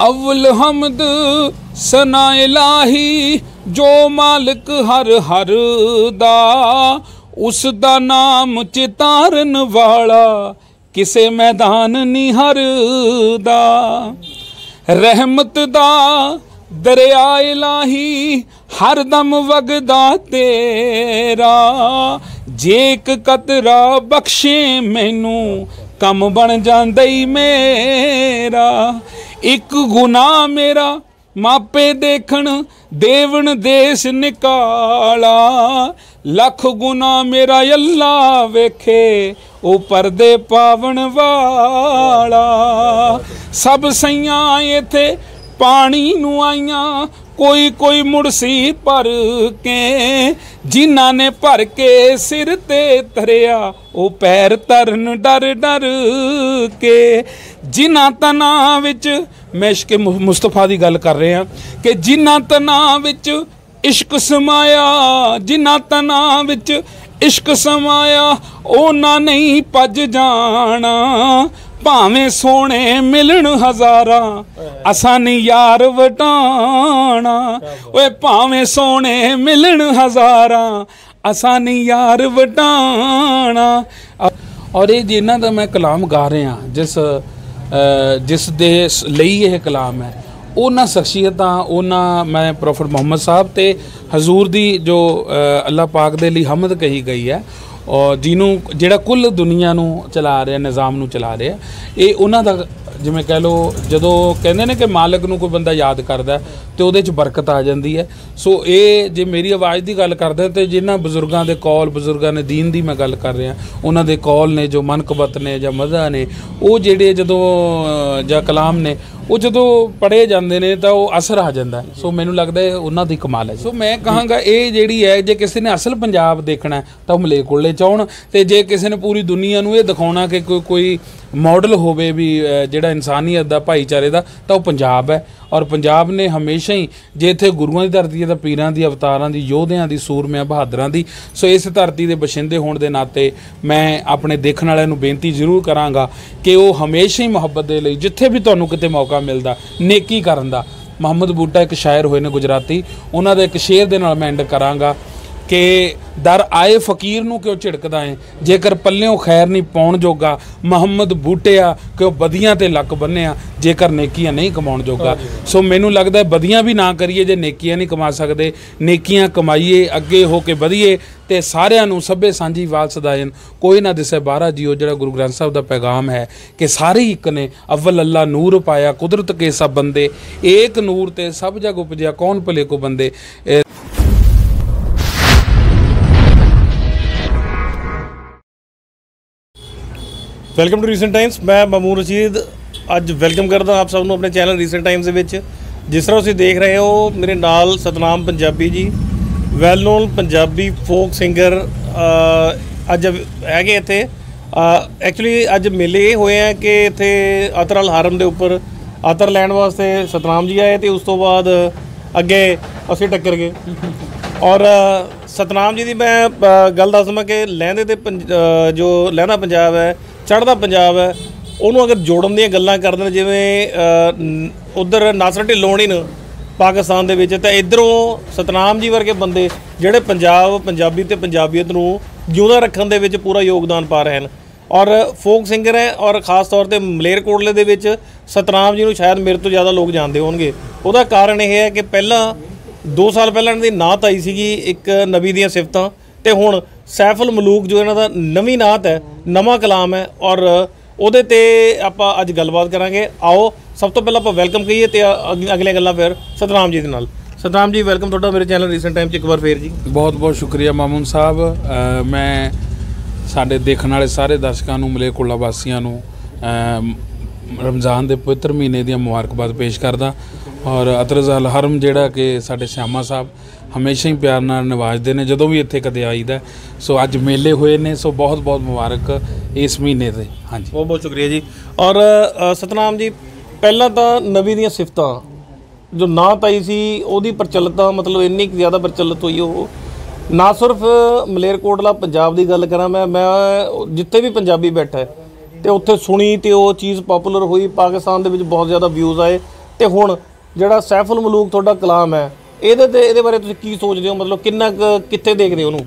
अव्वल हमद सना इलाही जो मालिक हर हर दा, उस दा नाम चितारन वाला किसे मैदान नहीं हरदा। रहमत दा दरिया इलाही हर दम वगदा तेरा, जे एक कतरा बख्शे मैनू कम बन जांदा ही मेरा। एक गुनाह मेरा मापे देखण देवन देश निकाला, लख गुनाह मेरा अल्लाह वेखे ओ परदे पावन वाला। सब सैयां इत्थे पानी नूं आईयां, कोई कोई मुड़सी भर के, जिन्हां ने भर के सिर ते धरिया ओ पैर धरन डर डर के। जिन्हां तनां विच मैं इश्क मुस्तफा दी गल कर रहे हैं कि जिन्हां तनां विच इश्क समाया, जिन्हां तनां विच इश्क समाया ओना नहीं भज जाना। भावें सोने मिलन हजारा असां नहीं यार वटाना, ओए भावें सोने मिलन हजारा असां नहीं यार वटाना। और ये जिन्हां दा मैं कलाम गा रहा जिस दे लई यह कलाम है, उन्हां शख्सियतां उन्हां मैं प्रोफेट मुहम्मद साहब ते हजूर दी जो अल्लाह पाक दे लई हमद कही गई है, और जिन्हों जिहड़ा कुल दुनिया नूं चला रहा निज़ाम नूं चला रहा, ये उन्हां दा जिवें कह लो जदों कहंदे ने कि मालिक नूं कोई बंदा याद करदा तो उहदे च बरकत आ जाती है। सो ये जे मेरी आवाज़ की गल करदा तो जिन्हां बजुर्गों के कौल बजुर्गों ने दीन की मैं गल कर रहा, उन्हां दे कौल ने जो मनकबत ने जां मज़ा ने वो जिहड़े जदों जां कलाम ने वो जो पढ़े जाते हैं तो वो असर आ जाता है। सो मैनूं लगता है उन्हां दी कमाल है। सो मैं कहांगा ये जिहड़ी है जे किसी ने असल पंजाब देखना है तो मलेरकोटले च आउण, ते जे किसी ने पूरी दुनिया नूं ये दिखाउणा कि कोई मॉडल होवे भी जिहड़ा इंसानियत दा भाईचारे दा तो पंजाब है। और पंजाब ने हमेशा ही जे इत्थे गुरुआं दी धरती है तो पीरां दी अवतारां दी योधियां दी सूरमियां बहादरां दी, सो इस धरती दे बशिंदे होण दे नाते मैं अपने देखण वालिआं नूं बेनती जरूर करांगा कि वो हमेशा ही मुहब्बत दे लई जिथे भी तुहानूं किते मौका मिलदा नेकी करन दा। मुहम्मद बूटा एक शायर होए ने गुजराती, उन्हां दा एक शेर दे नाल मैं एंड करांगा कि दर आए फकीर नूं क्यों झिड़कदा है, जेकर पल्लियों खैर नहीं पाउण जोगा, मुहम्मद बूटिया क्यों बदियां ते लक बन्निया, जेकर नेकियां नहीं कमाउण जोगा। सो मैनूं लगदा है बदियां भी ना करिए जे नेकियां नहीं कमा सकदे, नेकियां कमाइए अगे हो के वधिए ते सारिआं नूं सभे सांझी वाल सदायन कोई ना दिसे बाहरा जियो। जिहड़ा गुरु ग्रंथ साहब दा पैगाम है कि सारे एक ने अव्वल अल्लाह नूर पाया कुदरत के सब बंदे, एक नूर ते सब जग उपजिया कौन भले को बंदे। वेलकम टू रीसेंट टाइम्स, मैं मामून रशीद अज वेलकम करदा आप सबनों अपने चैनल रीसेंट टाइम्स दे विच। जिस तरह तुसीं देख रहे हो मेरे नाल Satnam Punjabi ji, well known Punjabi folk singer अज है इत्थे। एक्चुअली अज मेले ये होए हैं कि इत्थे अतर अल हरम के उपर अतर लैण वास्ते सतनाम जी आए, तो उस तो बाद अगे असीं टक्कर गए। और सतनाम जी की मैं गल दस देवां कि लहंदे ते जो लहंदा पंजाब है चढ़दा पंजाब है, उन्होंने अगर जोड़न दी गल्लां करदे जिवें उधर नासर ढिल्लों होणी ने पाकिस्तान दे विच, ते इधरों सतनाम जी वर्गे बंदे जिहड़े पंजाब पंजाबी ते पंजाबीयत नूं जिउंदा रखण दे विच पूरा योगदान पा रहे हैं और फोक सिंगर है। और खास तौर पर मलेरकोटले दे विच सतनाम जी नूं शायद मेरे तो ज़्यादा लोग जानते होणगे। उहदा कारण यह है कि पहला 2 साल पहले इन्हां दी नात आई सीगी एक नबी दीआं सिफतां, ते हुण सैफुल मलूक जो इन्हां दा नवीं नात है, नवां कलाम है, और ਉਹਦੇ ਤੇ ਆਪਾਂ ਅੱਜ ਗੱਲਬਾਤ ਕਰਾਂਗੇ। ਆਓ ਸਭ ਤੋਂ ਪਹਿਲਾਂ ਆਪਾਂ ਵੈਲਕਮ ਕਹੀਏ ਤੇ ਅਗਲੀਆਂ ਗੱਲਾਂ ਫਿਰ ਸਤਨਾਮ ਜੀ ਦੇ ਨਾਲ। ਸਤਨਾਮ ਜੀ ਵੈਲਕਮ ਤੁਹਾਡਾ ਮੇਰੇ ਚੈਨਲ ਰੀਸੈਂਟ ਟਾਈਮ 'ਚ ਇੱਕ ਵਾਰ ਫੇਰ ਜੀ। ਬਹੁਤ ਬਹੁਤ ਸ਼ੁਕਰੀਆ ਮਾਮੂਨ ਸਾਹਿਬ। ਮੈਂ ਸਾਡੇ ਦੇਖਣ ਵਾਲੇ ਸਾਰੇ ਦਰਸ਼ਕਾਂ ਨੂੰ ਮਲੇਰਕੋਟਲਾ ਵਾਸੀਆਂ ਨੂੰ रमज़ान के पवित्र महीने दी मुबारकबाद पेश करदा। और अतरज़ अल हरम जिहड़ा कि साडे श्यामा साहब हमेशा ही प्यार नाल नवाजदे ने जदों भी इत्थे कदे आईदा। सो अज मेले होए ने, सो बहुत बहुत मुबारक इस महीने दे। हाँ जी, बहुत बहुत शुक्रिया जी। और सतनाम जी पहला तो नबी दीआं सिफतां जो नात आई सी उहदी प्रचलित मतलब इन्नी ज़्यादा प्रचलित हुई वो ना सिर्फ मलेरकोटला पंजाब की गल करा मैं जिथे भी पंजाबी बैठा है तो उत्थे सुनी तो वो चीज़ पॉपूलर हुई, पाकिस्तान दे विच बहुत ज़्यादा व्यूज़ आए ਤੇ ਹੁਣ ਜਿਹੜਾ ਸੈਫੁਲ ਮਲੂਕ ਤੁਹਾਡਾ ਕਲਾਮ ਹੈ ਇਹਦੇ ਬਾਰੇ ਤੁਸੀਂ ਕੀ ਸੋਚਦੇ ਹੋ, ਮਤਲਬ ਕਿੰਨਾ ਕਿੱਥੇ ਦੇਖਦੇ ਹੋ ਉਹਨੂੰ?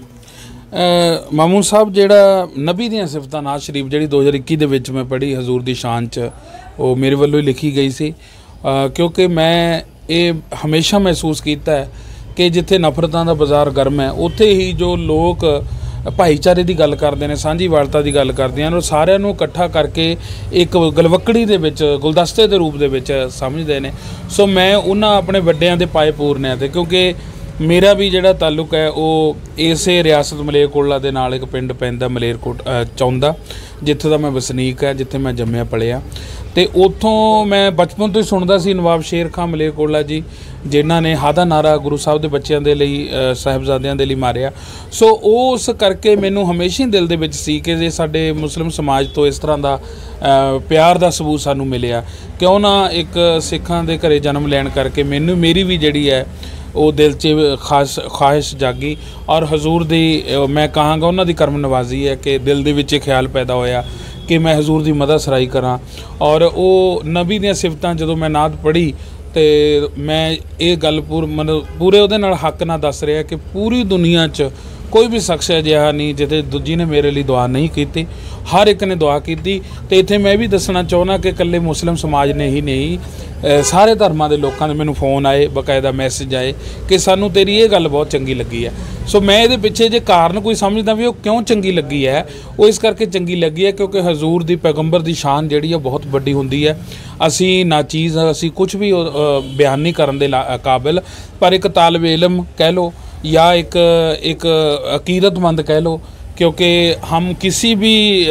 ਮਾਮੂਨ ਸਾਹਿਬ, ਜਿਹੜਾ ਨਬੀ ਦੀਆਂ ਸਿਫਤਾਂ ਨਾਜ਼ ਸ਼ਰੀਫ ਜਿਹੜੀ 2021 ਦੇ ਵਿੱਚ ਮੈਂ ਪੜ੍ਹੀ ਹਜ਼ੂਰ ਦੀ ਸ਼ਾਨ 'ਚ, ਉਹ ਮੇਰੇ ਵੱਲੋਂ ਹੀ ਲਿਖੀ ਗਈ ਸੀ, ਕਿਉਂਕਿ ਮੈਂ ਇਹ ਹਮੇਸ਼ਾ ਮਹਿਸੂਸ ਕੀਤਾ ਹੈ ਕਿ ਜਿੱਥੇ ਨਫ਼ਰਤਾਂ ਦਾ ਬਾਜ਼ਾਰ ਗਰਮ ਹੈ ਉੱਥੇ ਹੀ ਜੋ ਲੋਕ ਭਾਈਚਾਰੇ ਦੀ ਗੱਲ ਕਰਦੇ ਨੇ, ਸਾਂਝੀਵਾਲਤਾ ਦੀ ਗੱਲ ਕਰਦੇ ਹਨ, ਉਹ ਸਾਰਿਆਂ ਨੂੰ ਇਕੱਠਾ ਕਰਕੇ ਇੱਕ ਗਲਵੱਕੜੀ ਦੇ ਵਿੱਚ, ਗੁਲਦਸਤੇ ਦੇ ਰੂਪ ਦੇ ਵਿੱਚ ਸਮਝਦੇ ਨੇ। ਸੋ ਮੈਂ ਉਹਨਾਂ ਆਪਣੇ ਵੱਡਿਆਂ ਦੇ ਪਾਏ ਪੂਰਨਿਆਂ 'ਤੇ, ਕਿਉਂਕਿ ਮੇਰਾ ਵੀ ਜਿਹੜਾ ਤਾਲੁਕ ਹੈ ਉਹ ਇਸੇ ਰਿਆਸਤ ਮਲੇਰਕੋਟਲਾ ਦੇ ਨਾਲ ਇੱਕ ਪਿੰਡ ਪੈਂਦਾ ਚੌਂਦਾ, ਜਿੱਥੇ ਦਾ ਮੈਂ ਵਸਨੀਕ ਹੈ, ਜਿੱਥੇ ਮੈਂ ਜੰਮਿਆ ਪਲਿਆ। ਅਤੇ ਉੱਥੋਂ ਮੈਂ ਬਚਪਨ ਤੋਂ ਹੀ ਸੁਣਦਾ ਸੀ ਨਵਾਬ ਸ਼ੇਰ ਖਾਂ ਮਲੇਰਕੋਟਲਾ ਜੀ, ਜਿਨ੍ਹਾਂ ਨੇ ਹਾਦਾ ਨਾਰਾ ਗੁਰੂ ਸਾਹਿਬ ਦੇ ਬੱਚਿਆਂ ਦੇ ਲਈ, ਸਾਹਿਬਜ਼ਾਦਿਆਂ ਦੇ ਲਈ ਮਾਰਿਆ। ਸੋ ਉਸ ਕਰਕੇ ਮੈਨੂੰ ਹਮੇਸ਼ਾ ਹੀ ਦਿਲ ਦੇ ਵਿੱਚ ਸੀ ਕਿ ਜੇ ਸਾਡੇ ਮੁਸਲਿਮ ਸਮਾਜ ਤੋਂ ਇਸ ਤਰ੍ਹਾਂ ਦਾ ਪਿਆਰ ਦਾ ਸਬੂਤ ਸਾਨੂੰ ਮਿਲਿਆ, ਕਿਉਂ ਨਾ ਇੱਕ ਸਿੱਖਾਂ ਦੇ ਘਰੇ ਜਨਮ ਲੈਣ ਕਰਕੇ ਮੇਰੀ ਵੀ ਜਿਹੜੀ ਹੈ ਉਹ ਦਿਲ 'ਚ ਖਾਹਿਸ਼ ਜਾਗੀ। ਔਰ ਹਜ਼ੂਰ ਦੀ ਮੈਂ ਕਹਾਂਗਾ ਉਹਨਾਂ ਦੀ ਕਰਮ ਨਵਾਜ਼ੀ ਹੈ ਕਿ ਦਿਲ ਦੇ ਵਿੱਚ ਇਹ ਖਿਆਲ ਪੈਦਾ ਹੋਇਆ ਕਿ ਮੈਂ ਹਜ਼ੂਰ ਦੀ ਮਦਦ ਸਰਾਈ ਕਰਾਂ। ਔਰ ਉਹ ਨਬੀ ਦੀਆਂ ਸਿਫਤਾਂ ਜਦੋਂ ਮੈਂ ਨਾਤ ਪੜ੍ਹੀ ਅਤੇ ਮੈਂ ਇਹ ਗੱਲ ਪੂਰੇ ਉਹਦੇ ਨਾਲ ਹੱਕ ਨਾਲ ਦੱਸ ਰਿਹਾ ਕਿ ਪੂਰੀ ਦੁਨੀਆ 'ਚ ਕੋਈ ਵੀ ਸ਼ਖਸ ਅਜਿਹਾ ਨਹੀਂ ਜਿੱਥੇ ਦੂਜੀ ਨੇ ਮੇਰੇ ਲਈ ਦੁਆ ਨਹੀਂ ਕੀਤੀ, ਹਰ ਇੱਕ ਨੇ ਦੁਆ ਕੀਤੀ। ਅਤੇ ਇੱਥੇ ਮੈਂ ਵੀ ਦੱਸਣਾ ਚਾਹੁੰਦਾ ਕਿ ਇਕੱਲੇ ਮੁਸਲਿਮ ਸਮਾਜ ਨੇ ਹੀ ਨਹੀਂ, ਸਾਰੇ ਧਰਮਾਂ ਦੇ ਲੋਕਾਂ ਦੇ ਮੈਨੂੰ ਫੋਨ ਆਏ, ਬਾਕਾਇਦਾ ਮੈਸੇਜ ਆਏ ਕਿ ਸਾਨੂੰ ਤੇਰੀ ਇਹ ਗੱਲ ਬਹੁਤ ਚੰਗੀ ਲੱਗੀ ਹੈ। ਸੋ ਮੈਂ ਇਹਦੇ ਪਿੱਛੇ ਜੇ ਕਾਰਨ ਕੋਈ ਸਮਝਦਾ ਵੀ ਉਹ ਕਿਉਂ ਚੰਗੀ ਲੱਗੀ ਹੈ, ਉਹ ਇਸ ਕਰਕੇ ਚੰਗੀ ਲੱਗੀ ਹੈ ਕਿਉਂਕਿ ਹਜ਼ੂਰ ਦੀ ਪੈਗੰਬਰ ਦੀ ਸ਼ਾਨ ਜਿਹੜੀ ਹੈ ਬਹੁਤ ਵੱਡੀ ਹੁੰਦੀ ਹੈ। ਅਸੀਂ ਨਾਚੀਜ਼, ਅਸੀਂ ਕੁਝ ਵੀ ਬਿਆਨ ਨਹੀਂ ਕਰਨ ਦੇ ਕਾਬਿਲ, ਪਰ ਇੱਕ ਤਾਲਿਬ ਇਲਮ ਕਹਿ ਲਓ ਜਾਂ ਇੱਕ अकीदतमंद कह लो, क्योंकि हम किसी भी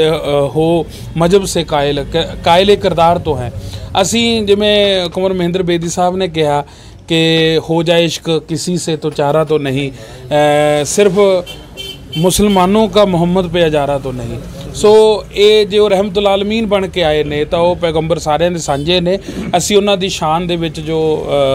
हो मजहब से कायल किरदार तो हैं। असी जिमें कुंवर महेंद्र बेदी साहब ने कहा कि हो जाए इश्क किसी से तो चारा तो नहीं, सिर्फ मुसलमानों का मुहम्मद पे अजारा तो नहीं। सो ये जो रहमतुल आलमीन बन के आए ने तो वो पैगंबर सारे ने सांझे ने। असी उन्हां दी शान दे विच जो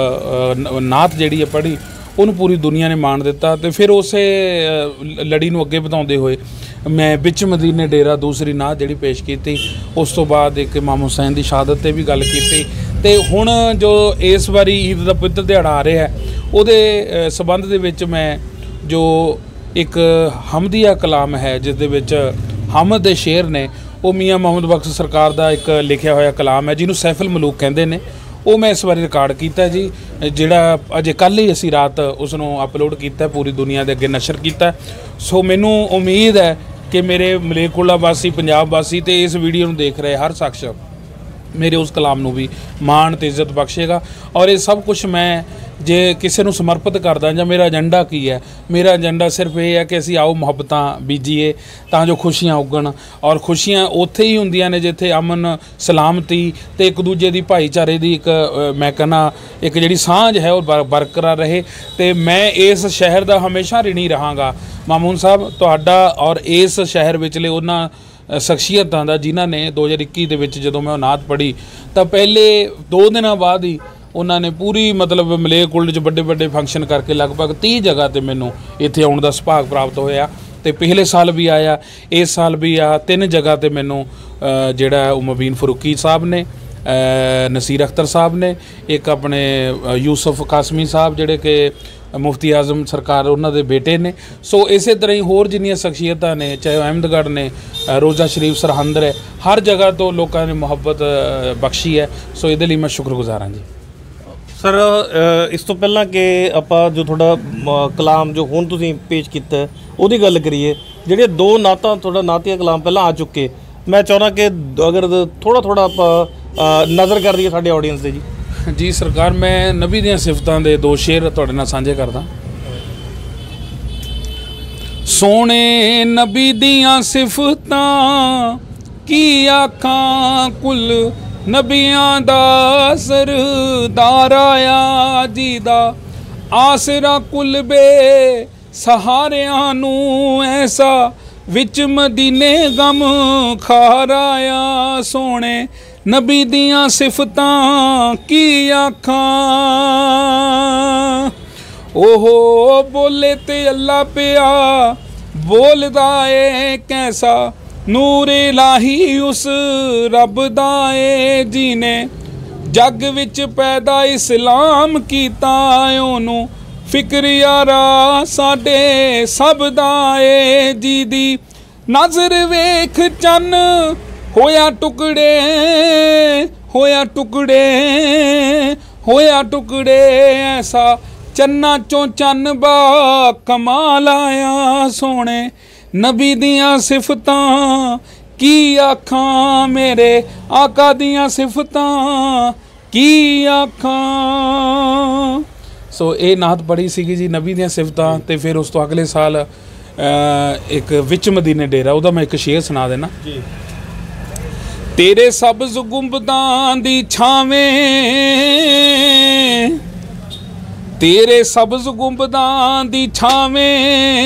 नात जिहड़ी है पढ़ी ਉਹਨੂੰ ਪੂਰੀ ਦੁਨੀਆ ਨੇ ਮਾਣ ਦਿੱਤਾ। ਅਤੇ ਫਿਰ ਉਸੇ ਲੜੀ ਨੂੰ ਅੱਗੇ ਵਧਾਉਂਦੇ ਹੋਏ ਮੈਂ ਵਿੱਚ ਮਦੀਨੇ ਡੇਰਾ ਦੂਸਰੀ ਨਾਤ ਜਿਹੜੀ ਪੇਸ਼ ਕੀਤੀ, ਉਸ ਤੋਂ ਬਾਅਦ ਇੱਕ ਇਮਾਮ ਹੁਸੈਨ ਦੀ ਸ਼ਹਾਦਤ 'ਤੇ ਵੀ ਗੱਲ ਕੀਤੀ। ਅਤੇ ਹੁਣ ਜੋ ਇਸ ਵਾਰੀ ਈਦ ਦਾ ਪਵਿੱਤਰ ਦਿਹਾੜਾ ਆ ਰਿਹਾ ਉਹਦੇ ਸੰਬੰਧ ਦੇ ਵਿੱਚ ਮੈਂ ਜੋ ਇੱਕ ਹਮਦੀਆ ਕਲਾਮ ਹੈ ਜਿਸ ਦੇ ਵਿੱਚ ਹਮਦ ਦੇ ਸ਼ੇਰ ਨੇ, ਉਹ ਮੀਆਂ ਮੁਹੰਮਦ ਬਖਸ਼ ਸਰਕਾਰ ਦਾ ਇੱਕ ਲਿਖਿਆ ਹੋਇਆ ਕਲਾਮ ਹੈ ਜਿਹਨੂੰ ਸੈਫੁਲ ਮਲੂਕ ਕਹਿੰਦੇ ਨੇ। ਉਹ ਮੈਂ ਇਸ ਵਾਰੀ ਰਿਕਾਰਡ ਕੀਤਾ ਜੀ, ਜਿਹੜਾ ਅਜੇ ਕੱਲ੍ਹ ਹੀ ਅਸੀਂ ਰਾਤ ਉਸ ਨੂੰ ਅਪਲੋਡ ਕੀਤਾ, ਪੂਰੀ ਦੁਨੀਆ ਦੇ ਅੱਗੇ ਨਸ਼ਰ ਕੀਤਾ। ਸੋ ਮੈਨੂੰ ਉਮੀਦ ਹੈ ਕਿ ਮੇਰੇ ਮਲੇਰਕੋਟਲਾ ਵਾਸੀ, ਪੰਜਾਬ ਵਾਸੀ ਅਤੇ ਇਸ ਵੀਡੀਓ ਨੂੰ ਦੇਖ ਰਹੇ ਹਰ ਸ਼ਖਸ ਮੇਰੇ ਉਸ ਕਲਾਮ ਨੂੰ ਵੀ ਮਾਣ ਅਤੇ ਇੱਜ਼ਤ ਬਖਸ਼ੇਗਾ। ਔਰ ਇਹ ਸਭ ਕੁਛ ਮੈਂ ਜੇ ਕਿਸੇ ਨੂੰ ਸਮਰਪਿਤ ਕਰਦਾ ਜਾਂ ਮੇਰਾ ਏਜੰਡਾ ਕੀ ਹੈ, ਮੇਰਾ ਏਜੰਡਾ ਸਿਰਫ ਇਹ ਹੈ ਕਿ ਅਸੀਂ ਆਓ ਮੁਹੱਬਤਾਂ ਬੀਜੀਏ ਤਾਂ ਜੋ ਖੁਸ਼ੀਆਂ ਉੱਗਣ। ਔਰ ਖੁਸ਼ੀਆਂ ਉੱਥੇ ਹੀ ਹੁੰਦੀਆਂ ਨੇ ਜਿੱਥੇ ਅਮਨ, ਸਲਾਮਤੀ ਅਤੇ ਇੱਕ ਦੂਜੇ ਦੀ ਭਾਈਚਾਰੇ ਦੀ ਇੱਕ ਮੈਂ ਕਹਿੰਦਾ ਇੱਕ ਜਿਹੜੀ ਸਾਂਝ ਹੈ ਉਹ ਬਰਕਰਾਰ ਰਹੇ। ਅਤੇ ਮੈਂ ਇਸ ਸ਼ਹਿਰ ਦਾ ਹਮੇਸ਼ਾ ਰਿਣੀ ਰਹਾਂਗਾ ਮਾਮੂਨ ਸਾਹਿਬ, ਤੁਹਾਡਾ ਔਰ ਇਸ ਸ਼ਹਿਰ ਵਿਚਲੇ ਉਹਨਾਂ ਸ਼ਖਸੀਅਤਾਂ ਦਾ ਜਿਨ੍ਹਾਂ ਨੇ 2021 ਦੇ ਵਿੱਚ ਜਦੋਂ ਮੈਂ ਉਹ ਨਾਤ ਪੜ੍ਹੀ ਤਾਂ ਪਹਿਲੇ 2 ਦਿਨਾਂ ਬਾਅਦ ਹੀ ਉਹਨਾਂ ਨੇ ਪੂਰੀ ਮਤਲਬ ਮਲੇਰਕੋਟਲੇ 'ਚ ਵੱਡੇ ਵੱਡੇ ਫੰਕਸ਼ਨ ਕਰਕੇ ਲਗਭਗ 30 ਜਗ੍ਹਾ 'ਤੇ ਮੈਨੂੰ ਇੱਥੇ ਆਉਣ ਦਾ ਸੁਭਾਗ ਪ੍ਰਾਪਤ ਹੋਇਆ। ਅਤੇ ਪਿਛਲੇ ਸਾਲ ਵੀ ਆਇਆ, ਇਸ ਸਾਲ ਵੀ ਆ। 3 ਜਗ੍ਹਾ 'ਤੇ ਮੈਨੂੰ ਜਿਹੜਾ ਉਹ ਮੁਬੀਨ ਫਰੂਕੀ ਸਾਹਿਬ ਨੇ, ਨਸੀਰ ਅਖਤਰ ਸਾਹਿਬ ਨੇ, ਇੱਕ ਆਪਣੇ ਯੂਸਫ ਕਾਸਮੀ ਸਾਹਿਬ ਜਿਹੜੇ ਕਿ ਮੁਫਤੀ ਆਜ਼ਮ ਸਰਕਾਰ ਉਹਨਾਂ ਦੇ ਬੇਟੇ ਨੇ। ਸੋ ਇਸੇ ਤਰ੍ਹਾਂ ਹੀ ਹੋਰ ਜਿੰਨੀਆਂ ਸ਼ਖਸੀਅਤਾਂ ਨੇ, ਚਾਹੇ ਅਹਿਮਦਗੜ੍ਹ ਨੇ, ਰੋਜ਼ਾ ਸ਼ਰੀਫ ਸਰਹੰਦ ਹੈ, ਹਰ ਜਗ੍ਹਾ ਤੋਂ ਲੋਕਾਂ ਨੇ ਮੁਹੱਬਤ ਬਖਸ਼ੀ ਹੈ। ਸੋ ਇਹਦੇ ਲਈ ਮੈਂ ਸ਼ੁਕਰਗੁਜ਼ਾਰ ਹਾਂ ਜੀ। ਸਰ ਇਸ ਤੋਂ ਪਹਿਲਾਂ ਕਿ ਆਪਾਂ ਜੋ ਤੁਹਾਡਾ ਕਲਾਮ ਜੋ ਹੁਣ ਤੁਸੀਂ ਪੇਸ਼ ਕੀਤਾ ਉਹਦੀ ਗੱਲ ਕਰੀਏ, ਜਿਹੜੇ 2 ਨਾਤਾਂ ਤੁਹਾਡਾ ਨਾਤੀਆ ਕਲਾਮ ਪਹਿਲਾਂ ਆ ਚੁੱਕੇ, ਮੈਂ ਚਾਹੁੰਦਾ ਕਿ ਅਗਰ ਥੋੜ੍ਹਾ ਆਪਾਂ ਨਜ਼ਰ ਕਰ ਦਈਏ ਸਾਡੇ ਆਡੀਅנס ਦੇ ਜੀ। ਜੀ ਸਰਕਾਰ, ਮੈਂ ਨਬੀ ਦੀਆਂ ਸਿਫਤਾਂ ਦੇ 2 ਸ਼ੇਰ ਤੁਹਾਡੇ ਨਾਲ ਸਾਂਝੇ ਕਰਦਾ। ਸੋਹਣੇ ਨਬੀ ਦੀਆਂ ਸਿਫਤਾਂ ਕੀ ਆਖਾਂ, ਕੁੱਲ ਨਬੀਆਂ ਦਾ ਸਰਦਾਰ ਆਇਆ ਜੀ ਦਾ, ਆਸਰਾ ਕੁੱਲ ਬੇ ਸਹਾਰਿਆਂ ਨੂੰ ਐਸਾ, ਵਿੱਚ ਮਦੀਨੇ ਗਮ ਖਾਰ ਆਇਆ। ਸੋਹਣੇ ਨਬੀ ਦੀਆਂ ਸਿਫਤਾਂ ਕੀ ਆਖਾਂ, ਉਹ ਬੋਲੇ ਤੇ ਅੱਲਾ ਪਿਆ ਬੋਲਦਾ ਏ कैसा नूर इलाही उस रब दा ए जी ने जग विच पैदा इस्लाम कीता ओनू फिक्र यारा साडे सब दा ए जी दी नज़र वेख चन होया टुकड़े होया टुकड़े होया टुकड़े ऐसा चन्ना चों चन बा कमाल आया सोने नबी दियां सिफतां की आखां मेरे आका दियां सिफतां की आखां। सो ये नात पढ़ी सीगी जी नबी दियां सिफतां ते फिर उस तो अगले साल एक विच मदीने डेरा उहदा मैं एक शेर सुना देना जी। तेरे सब्ज़ गुंबदां दी छावें तेरे सब्ज़ गुंबदां दी छावें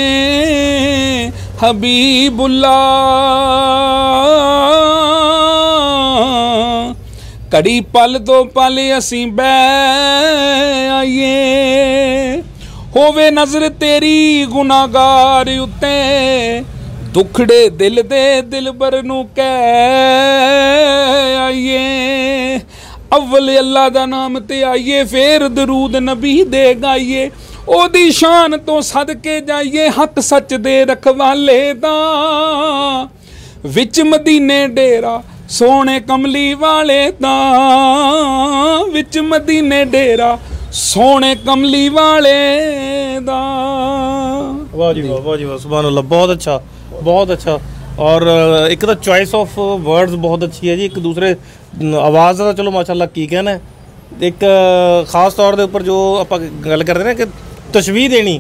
हबीबुल्ला कड़ी पल दो पल असीं बै आइए होवे नज़र तेरी गुनाहगार उत्ते दुखड़े दिल दे दिलबर नू कह आइए अव्वल अल्लाह दा नाम ते आइए फिर दरूद नबी दे गाइए ओदी शान तो सदके जाइए हक सच दे रखवाले दा विच मदीने डेरा सोने कमली वाले दा विच मदीने डेरा सोने कमली वाले दा। वाह जी वाह जी वाह सुभान अल्लाह बहुत अच्छा बहुत अच्छा। और एक तो चॉइस ऑफ वर्ड्स बहुत अच्छी है जी एक दूसरे आवाज़ का चलो माशाल्लाह की कहना है एक खास तौर के उपर जो आप गल करते ना कि तशबीह देनी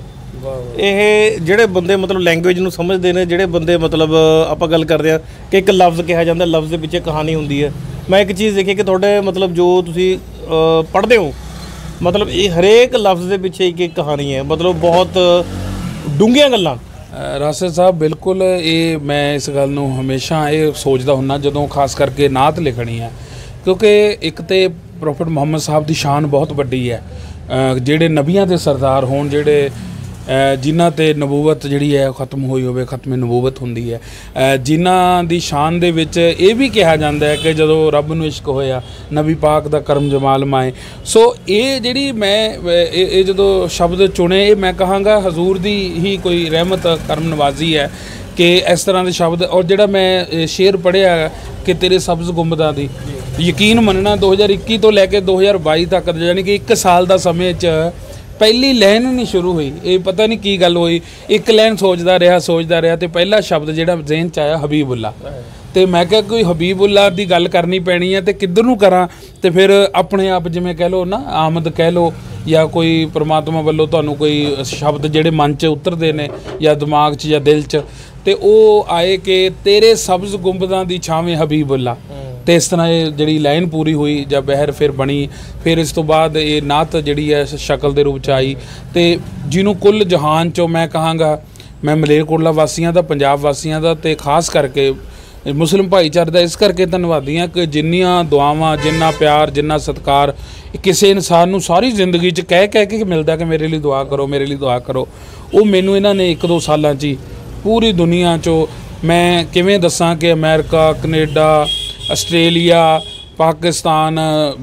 ਇਹ ਜਿਹੜੇ ਬੰਦੇ ਮਤਲਬ ਲੈਂਗੁਏਜ ਨੂੰ ਸਮਝਦੇ ਨੇ ਜਿਹੜੇ ਬੰਦੇ ਮਤਲਬ ਆਪਾਂ ਗੱਲ ਕਰਦੇ ਆ ਕਿ ਇੱਕ ਲਫ਼ਜ਼ ਕਿਹਾ ਜਾਂਦਾ ਲਫ਼ਜ਼ ਦੇ ਪਿੱਛੇ ਕਹਾਣੀ ਹੁੰਦੀ ਹੈ। ਮੈਂ ਇੱਕ ਚੀਜ਼ ਦੇਖੀ ਕਿ ਤੁਹਾਡੇ ਮਤਲਬ ਜੋ ਤੁਸੀਂ ਪੜ੍ਹਦੇ ਹੋ ਮਤਲਬ ਇਹ ਹਰੇਕ ਲਫ਼ਜ਼ ਦੇ ਪਿੱਛੇ ਇੱਕ ਇੱਕ ਕਹਾਣੀ ਹੈ ਮਤਲਬ ਬਹੁਤ ਡੂੰਘੀਆਂ ਗੱਲਾਂ। ਰਾਸਿਦ ਸਾਹਿਬ ਬਿਲਕੁਲ ਇਹ ਮੈਂ ਇਸ ਗੱਲ ਨੂੰ ਹਮੇਸ਼ਾ ਇਹ ਸੋਚਦਾ ਹੁੰਦਾ ਜਦੋਂ ਖਾਸ ਕਰਕੇ ਨਾਤ ਲਿਖਣੀ ਹੈ ਕਿਉਂਕਿ ਇੱਕ ਤੇ ਪ੍ਰੋਫੈਟ ਮੁਹੰਮਦ ਸਾਹਿਬ ਦੀ ਸ਼ਾਨ ਬਹੁਤ ਵੱਡੀ ਹੈ ਜਿਹੜੇ ਨਬੀਆਂ ਦੇ ਸਰਦਾਰ ਹੋਣ ਜਿਹੜੇ ਜਿਨ੍ਹਾਂ 'ਤੇ ਨਬੂਵਤ ਜਿਹੜੀ ਹੈ ਖਤਮ ਹੋਈ ਹੋਵੇ ਖਤਮ ਨਬੂਵਤ ਹੁੰਦੀ ਹੈ ਜਿਨ੍ਹਾਂ ਦੀ ਸ਼ਾਨ ਦੇ ਵਿੱਚ ਇਹ ਵੀ ਕਿਹਾ ਜਾਂਦਾ ਹੈ ਕਿ ਜਦੋਂ ਰੱਬ ਨੂੰ ਇਸ਼ਕ ਹੋਇਆ ਨਬੀ ਪਾਕ ਦਾ ਕਰਮ ਜਮਾਲ ਮਾਏ। ਸੋ ਇਹ ਜਿਹੜੀ ਮੈਂ ਇਹ ਜਦੋਂ ਸ਼ਬਦ ਚੁਣੇ ਇਹ ਮੈਂ ਕਹਾਂਗਾ ਹਜ਼ੂਰ ਦੀ ਹੀ ਕੋਈ ਰਹਿਮਤ ਕਰਮ ਨਵਾਜ਼ੀ ਹੈ ਕਿ ਇਸ ਤਰ੍ਹਾਂ ਦੇ ਸ਼ਬਦ। ਔਰ ਜਿਹੜਾ ਮੈਂ ਸ਼ੇਰ ਪੜ੍ਹਿਆ ਕਿ ਤੇਰੇ ਸਬਜ਼ ਗੁੰਬਦਾਂ ਦੀ ਯਕੀਨ ਮੰਨਣਾ 2021 ਤੋਂ ਲੈ ਕੇ 2022 ਤੱਕ ਯਾਨੀ ਕਿ 1 ਸਾਲ ਦਾ ਸਮੇਂ 'ਚ ਪਹਿਲੀ ਲਾਈਨ ਨਹੀਂ ਸ਼ੁਰੂ ਹੋਈ ਇਹ ਪਤਾ ਨਹੀਂ ਕੀ ਗੱਲ ਹੋਈ ਇੱਕ ਲਾਈਨ ਸੋਚਦਾ ਰਿਹਾ ਤੇ ਪਹਿਲਾ ਸ਼ਬਦ ਜਿਹੜਾ ਜ਼ਿਹਨ 'ਚ ਆਇਆ ਹਬੀਬੁੱਲਾ ਤੇ ਮੈਂ ਕਿਹਾ ਕੋਈ ਹਬੀਬੁੱਲਾ ਦੀ ਗੱਲ ਕਰਨੀ ਪੈਣੀ ਹੈ ਤੇ ਕਿੱਧਰ ਨੂੰ ਕਰਾਂ ਤੇ ਫਿਰ ਆਪਣੇ ਆਪ ਜਿਵੇਂ ਕਹਿ ਲਓ ਨਾ ਆਮਦ ਕਹਿ ਲਓ ਜਾਂ ਕੋਈ ਪ੍ਰਮਾਤਮਾ ਵੱਲੋਂ ਤੁਹਾਨੂੰ ਕੋਈ ਸ਼ਬਦ ਜਿਹੜੇ ਮਨ 'ਚ ਉਤਰਦੇ ਨੇ ਜਾਂ ਦਿਮਾਗ 'ਚ ਜਾਂ ਦਿਲ 'ਚ ਤੇ ਉਹ ਆਏ ਕਿ ਤੇਰੇ ਸਬਜ਼ ਗੁੰਬਦਾਂ ਦੀ ਛਾਵੇਂ ਹਬੀਬੁੱਲਾ ਤੇ ਇਸ ਤਰ੍ਹਾਂ ਇਹ ਜਿਹੜੀ ਲਾਈਨ ਪੂਰੀ ਹੋਈ ਜਾਂ ਬਹਿਰ ਫਿਰ ਬਣੀ ਫਿਰ ਇਸ ਤੋਂ ਬਾਅਦ ਇਹ ਨਾਤ ਜਿਹੜੀ ਹੈ ਸ਼ਕਲ ਦੇ ਰੂਪ 'ਚ ਆਈ ਤੇ ਜਿਹਨੂੰ ਕੁੱਲ ਜਹਾਨ 'ਚੋਂ ਮੈਂ ਕਹਾਂਗਾ ਮੈਂ ਮਲੇਰਕੋਟਲਾ ਵਾਸੀਆਂ ਦਾ ਪੰਜਾਬ ਵਾਸੀਆਂ ਦਾ ਤੇ ਖਾਸ ਕਰਕੇ ਮੁਸਲਿਮ ਭਾਈਚਾਰੇ ਦਾ ਇਸ ਕਰਕੇ ਧੰਨਵਾਦੀ ਹਾਂ ਕਿ ਜਿੰਨੀਆਂ ਦੁਆਵਾਂ ਜਿੰਨਾ ਪਿਆਰ ਜਿੰਨਾ ਸਤਿਕਾਰ ਕਿਸੇ ਇਨਸਾਨ ਨੂੰ ਸਾਰੀ ਜ਼ਿੰਦਗੀ 'ਚ ਕਹਿ ਕੇ ਮਿਲਦਾ ਕਿ ਮੇਰੇ ਲਈ ਦੁਆ ਕਰੋ ਮੇਰੇ ਲਈ ਦੁਆ ਕਰੋ ਉਹ ਮੈਨੂੰ ਇਹਨਾਂ ਨੇ 1-2 ਸਾਲਾਂ 'ਚ ਹੀ ਪੂਰੀ ਦੁਨੀਆ 'ਚੋਂ ਮੈਂ ਕਿਵੇਂ ਦੱਸਾਂ ਕਿ America Canada Australia Pakistan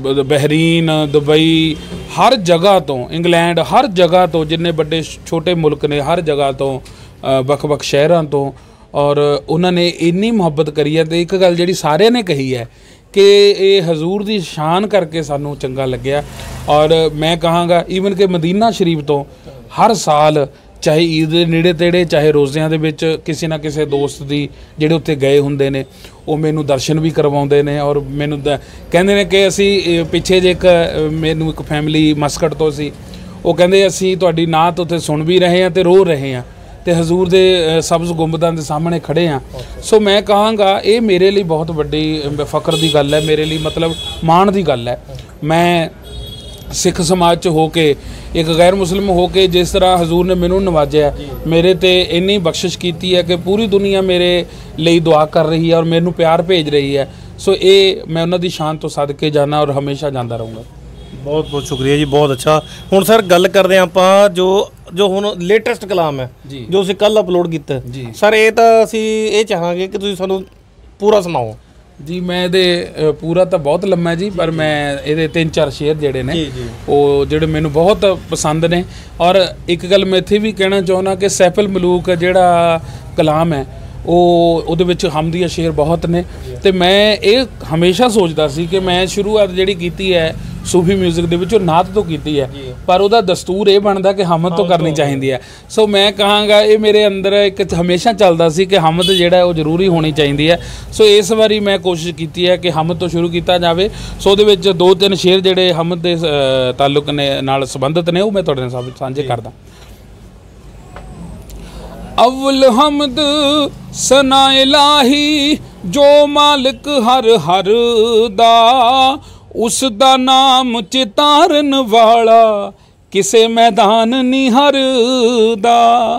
Bahrain Dubai ਹਰ ਜਗ੍ਹਾ ਤੋਂ ਇੰਗਲੈਂਡ ਹਰ ਜਗ੍ਹਾ ਤੋਂ ਜਿੰਨੇ ਵੱਡੇ ਛੋਟੇ ਮੁਲਕ ਨੇ ਹਰ ਜਗ੍ਹਾ ਤੋਂ ਵੱਖ-ਵੱਖ ਸ਼ਹਿਰਾਂ ਤੋਂ ਔਰ ਉਹਨਾਂ ਨੇ ਇੰਨੀ ਮੁਹੱਬਤ ਕਰੀ ਹੈ ਤੇ ਇੱਕ ਗੱਲ ਜਿਹੜੀ ਸਾਰਿਆਂ ਨੇ ਕਹੀ ਹੈ ਕਿ ਇਹ ਹਜ਼ੂਰ ਦੀ ਸ਼ਾਨ ਕਰਕੇ ਸਾਨੂੰ ਚੰਗਾ ਲੱਗਿਆ। ਔਰ ਮੈਂ ਕਹਾਂਗਾ ਈਵਨ ਕਿ ਮਦੀਨਾ ਸ਼ਰੀਫ ਤੋਂ ਹਰ ਸਾਲ ਚਾਹੇ ਈਦ ਦੇ ਨੇੜੇ ਤੇੜੇ ਚਾਹੇ ਰੋਜ਼ਿਆਂ ਦੇ ਵਿੱਚ ਕਿਸੇ ਨਾ ਕਿਸੇ ਦੋਸਤ ਦੀ ਜਿਹੜੇ ਉੱਥੇ ਗਏ ਹੁੰਦੇ ਨੇ ਉਹ ਮੈਨੂੰ ਦਰਸ਼ਨ ਵੀ ਕਰਵਾਉਂਦੇ ਨੇ ਔਰ ਮੈਨੂੰ ਕਹਿੰਦੇ ਨੇ ਕਿ ਅਸੀਂ ਪਿੱਛੇ ਜੇ ਮੈਨੂੰ ਇੱਕ ਫੈਮਿਲੀ ਮਸਕਟ ਤੋਂ ਸੀ ਉਹ ਕਹਿੰਦੇ ਅਸੀਂ ਤੁਹਾਡੀ ਨਾਤ ਉੱਥੇ ਸੁਣ ਵੀ ਰਹੇ ਹਾਂ ਅਤੇ ਰੋ ਰਹੇ ਹਾਂ ਤੇ ਹਜ਼ੂਰ ਦੇ ਸਬਜ਼ ਗੁੰਬਦਾਂ ਦੇ ਸਾਹਮਣੇ ਖੜੇ ਹਾਂ। ਸੋ ਮੈਂ ਕਹਾਂਗਾ ਇਹ ਮੇਰੇ ਲਈ ਬਹੁਤ ਵੱਡੀ ਫ਼ਖਰ ਦੀ ਗੱਲ ਹੈ ਮੇਰੇ ਲਈ ਮਤਲਬ ਮਾਣ ਦੀ ਗੱਲ ਹੈ। ਮੈਂ ਸਿੱਖ ਸਮਾਜ 'ਚ ਹੋ ਕੇ ਇੱਕ ਗੈਰ ਮੁਸਲਿਮ ਹੋ ਕੇ ਜਿਸ ਤਰ੍ਹਾਂ ਹਜ਼ੂਰ ਨੇ ਮੈਨੂੰ ਨਵਾਜਿਆ ਮੇਰੇ ਤੇ ਇੰਨੀ ਬਖਸ਼ਿਸ਼ ਕੀਤੀ ਹੈ ਕਿ ਪੂਰੀ ਦੁਨੀਆ ਮੇਰੇ ਲਈ ਦੁਆ ਕਰ ਰਹੀ ਹੈ ਔਰ ਮੈਨੂੰ ਪਿਆਰ ਭੇਜ ਰਹੀ ਹੈ। ਸੋ ਇਹ ਮੈਂ ਉਹਨਾਂ ਦੀ ਸ਼ਾਨ ਤੋਂ ਸਦਕੇ ਜਾਣਾ ਔਰ ਹਮੇਸ਼ਾ ਜਾਂਦਾ ਰਹੂੰਗਾ। ਬਹੁਤ ਬਹੁਤ ਸ਼ੁਕਰੀਆ ਜੀ ਬਹੁਤ ਅੱਛਾ। ਹੁਣ ਸਰ ਗੱਲ ਕਰਦੇ ਹਾਂ ਆਪਾਂ ਜੋ ਹੁਣ ਲੇਟੈਸਟ ਕਲਾਮ ਹੈ ਜੋ ਅਸੀਂ ਕੱਲ੍ਹ ਅਪਲੋਡ ਕੀਤਾ ਸਰ ਇਹ ਤਾਂ ਅਸੀਂ ਇਹ ਚਾਹਾਂਗੇ ਕਿ ਤੁਸੀਂ ਸਾਨੂੰ ਪੂਰਾ ਸੁਣਾਓ। ਜੀ ਮੈਂ ਇਹਦੇ ਪੂਰਾ ਤਾਂ ਬਹੁਤ ਲੰਮਾ ਜੀ, ਪਰ ਮੈਂ ਇਹਦੇ 3-4 ਸ਼ੇਅਰ ਜਿਹੜੇ ਨੇ ਉਹ ਜਿਹੜੇ ਮੈਨੂੰ ਬਹੁਤ ਪਸੰਦ ਨੇ। ਔਰ ਇੱਕ ਗੱਲ ਮੈਂ ਇੱਥੇ ਵੀ ਕਹਿਣਾ ਚਾਹੁੰਦਾ ਕਿ ਸੈਫਲ ਮਲੂਕ ਜਿਹੜਾ ਕਲਾਮ ਹੈ ਉਹਦੇ ਵਿੱਚ ਹਮਦੀਆ ਸ਼ੇਰ ਬਹੁਤ ਨੇ। ਤੇ ਮੈਂ ਇਹ ਹਮੇਸ਼ਾ ਸੋਚਦਾ ਸੀ ਕਿ ਮੈਂ ਸ਼ੁਰੂਆਤ ਜਿਹੜੀ ਕੀਤੀ ਹੈ ਸੂਫੀ ਮਿਊਜ਼ਿਕ ਦੇ ਵਿੱਚ ਉਹ ਨਾਤ ਤੋਂ ਕੀਤੀ ਹੈ, ਪਰ ਉਹਦਾ ਦਸਤੂਰ ਇਹ ਬਣਦਾ ਕਿ ਹਮਦ ਤੋਂ ਕਰਨੀ ਚਾਹੀਦੀ ਹੈ। ਸੋ ਮੈਂ ਕਹਾਂਗਾ ਇਹ ਮੇਰੇ ਅੰਦਰ ਇੱਕ ਹਮੇਸ਼ਾ ਚੱਲਦਾ ਸੀ ਕਿ ਹਮਦ ਜਿਹੜਾ ਉਹ ਜ਼ਰੂਰੀ ਹੋਣੀ ਚਾਹੀਦੀ ਹੈ। ਸੋ ਇਸ ਵਾਰੀ ਮੈਂ ਕੋਸ਼ਿਸ਼ ਕੀਤੀ ਹੈ ਕਿ ਹਮਦ ਤੋਂ ਸ਼ੁਰੂ ਕੀਤਾ ਜਾਵੇ। ਸੋ ਉਹਦੇ ਵਿੱਚ 2-3 ਸ਼ੇਰ ਜਿਹੜੇ ਹਮਦ ਦੇ ਤਾਲੁਕ ਨੇ ਨਾਲ ਸੰਬੰਧਿਤ ਨੇ ਉਹ ਮੈਂ ਤੁਹਾਡੇ ਨਾਲ ਸਾਂਝੇ ਕਰਦਾ। अव्वल हमद सना इलाही जो मालिक हर हर दा, उस दा नाम चितारन वाला किसे मैदान नहीं हरदा।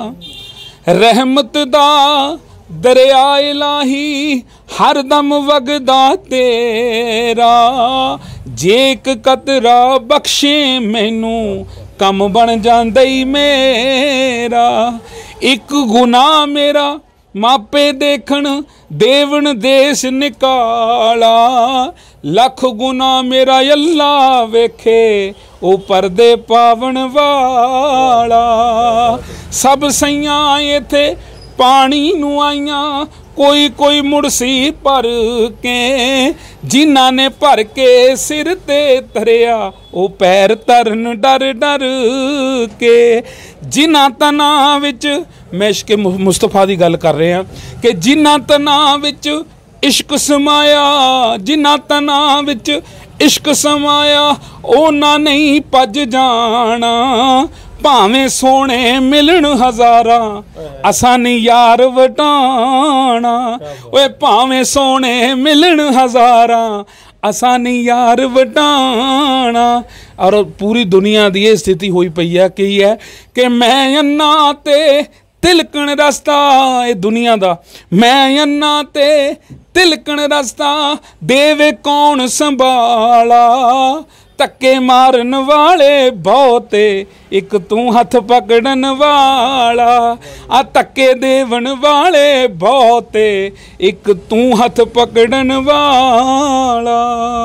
रहमत दा दरिया इलाही हर दम वगदा तेरा, जे एक कतरा बख्शे मैनू कम बन जांदा ही मेरा। एक गुनाह मेरा मापे देखण देवन देश निकाला, लख गुनाह मेरा अल्लाह वेखे ओ पर्दे पावन वाला। सब सैयां इथे पानी नूं आईयां, कोई कोई मुड़सी भर के, जिन्हां ने भर के सिर ते धरिया ओ पैर तरन डर डर के। जिन्हां तनां विच मैं इश्क मुस्तफा दी गल कर रहे हैं कि जिन्हां तनां विच इश्क समाया, जिन्हां तनां विच इश्क समाया ओना नहीं भज जाना। भावें सोने मिलन हजारा असां नहीं यार वटाना, ओए भावें सोने मिलन हजारा असां नहीं यार वटाना। और पूरी दुनिया की ये स्थिति हुई पई है कि मैं अन्ना ते तिलकण रस्ता, ये दुनिया दा मैं अन्ना ते तिलकण रस्ता, देवे कौन संभाला। धक्के मारन वाले बहुते एक तू हथ पकड़न वाला, आ धक्के देवन वाले बहुते एक तू हथ पकड़न वाला।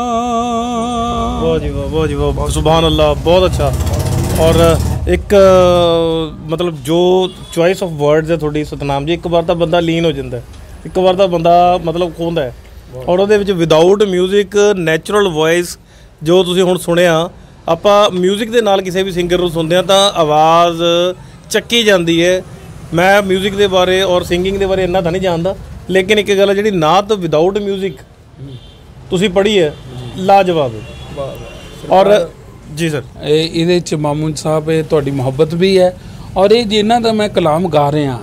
वाह जी वाह, वाह जी वाह, सुभान अल्लाह, बहुत अच्छा। और एक मतलब जो चॉइस ऑफ वर्ड्स है थोड़ी सतनाम जी, एक बार तो बंदा लीन हो जाता है, एक बार तो बंदा मतलब खोंदा है। और ਉਹਦੇ ਵਿੱਚ ਵਿਦਾਊਟ ਮਿਊਜ਼ਿਕ ਨੈਚੁਰਲ ਵੌਇਸ ਜੋ ਤੁਸੀਂ ਹੁਣ ਸੁਣਿਆ, ਆਪਾਂ ਮਿਊਜ਼ਿਕ ਦੇ ਨਾਲ ਕਿਸੇ ਵੀ ਸਿੰਗਰ ਨੂੰ ਸੁਣਦੇ ਹਾਂ ਤਾਂ ਆਵਾਜ਼ ਚੱਕੀ ਜਾਂਦੀ ਹੈ। ਮੈਂ ਮਿਊਜ਼ਿਕ ਦੇ ਬਾਰੇ ਔਰ ਸਿੰਗਿੰਗ ਦੇ ਬਾਰੇ ਇੰਨਾ ਤਾਂ ਨਹੀਂ ਜਾਣਦਾ, ਲੇਕਿਨ ਇੱਕ ਗੱਲ ਹੈ ਜਿਹੜੀ ਨਾਤ ਵਿਦਾਊਟ ਮਿਊਜ਼ਿਕ ਤੁਸੀਂ ਪੜ੍ਹੀ ਹੈ, ਲਾਜਵਾਬ ਹੈ। ਔਰ ਜੀ ਸਰ ਇਹਦੇ 'ਚ ਮਾਮੂਨ ਸਾਹਿਬ ਇਹ ਤੁਹਾਡੀ ਮੁਹੱਬਤ ਵੀ ਹੈ, ਔਰ ਇਹ ਜਿਨ੍ਹਾਂ ਦਾ ਮੈਂ ਕਲਾਮ ਗਾ ਰਿਹਾ,